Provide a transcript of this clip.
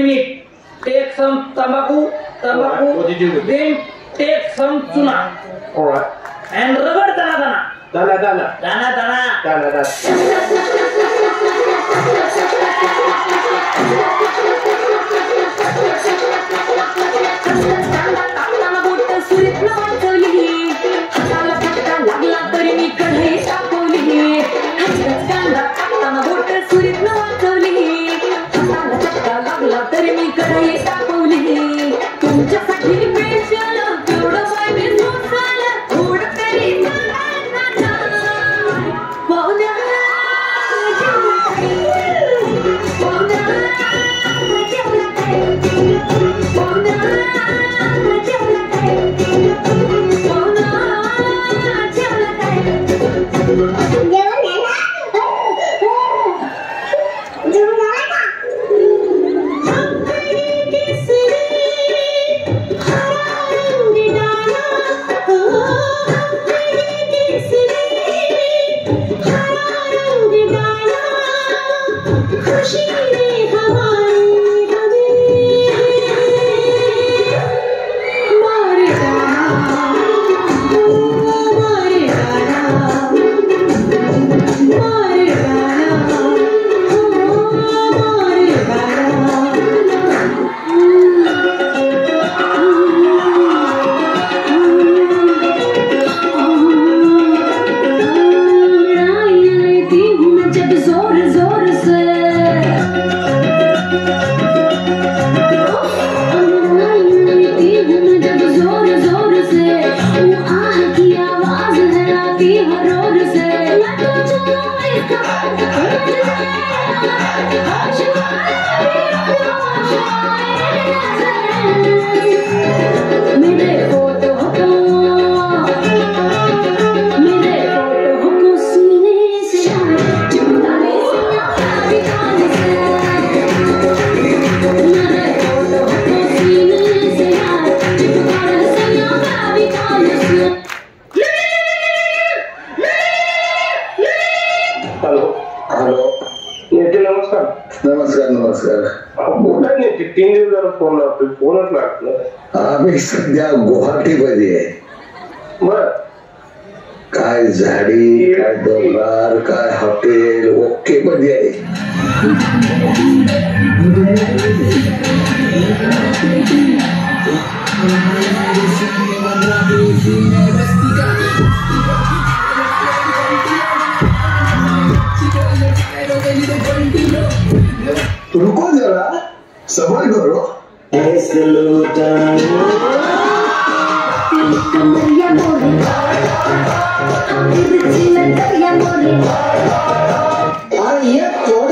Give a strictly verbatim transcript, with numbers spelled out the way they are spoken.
minute. Take some tambaku, tambaku. What did you do? Then take some tuna. All right. And rubber dana dana. Dana dana. Dana dana. Dana dana. नमस्कार नमस्कार तीन दिवस phone लागतो फोनच लागतो आम्ही सध्या गुवाहाटीमध्ये आहे बर काय झाडी काय डोंगर काय हॉटेल ओके मध्ये आहे रुको जरा सबर करो और ये